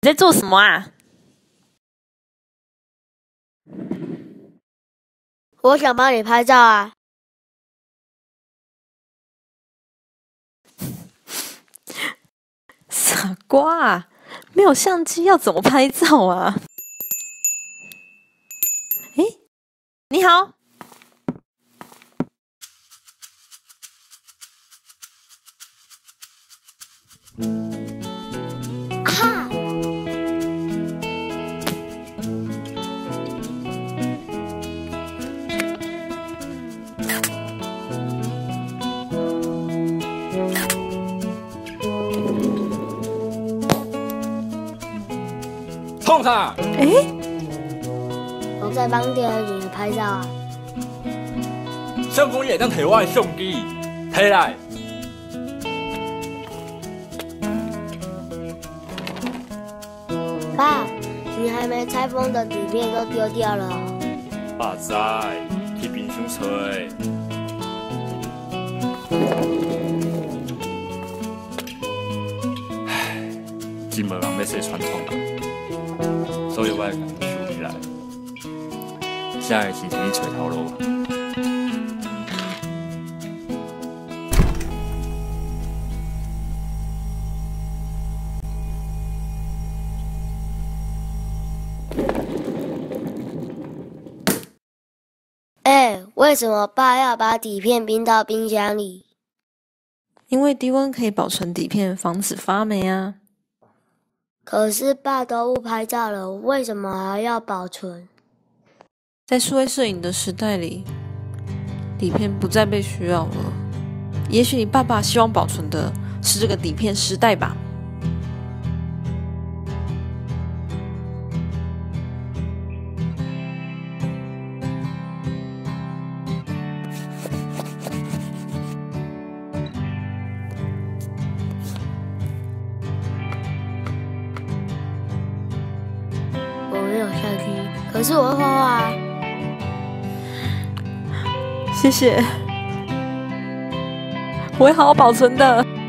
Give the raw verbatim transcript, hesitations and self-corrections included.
你在做什么啊？ 我想帮你拍照啊。 傻瓜啊！没有相机要怎么拍照啊？诶，你好。 啊！ 创啥？ 哎， 我在帮店员女拍照啊。 相公也当摕我的相机，摕来。 爸，你还没拆封的底片都丢掉了哦。 爸知，去冰箱吹。唉，真无人要说传统人，所以我要把它收起来。现在是天去找头路。 哎，为什么爸要把底片冰到冰箱里？ 因为低温可以保存底片，防止发霉啊。 可是爸都不拍照了，为什么还要保存？ 在数位摄影的时代里，底片不再被需要了。也许你爸爸希望保存的是这个底片时代吧。 我没有相机，可是我会画画啊。 谢谢，我会好好保存的。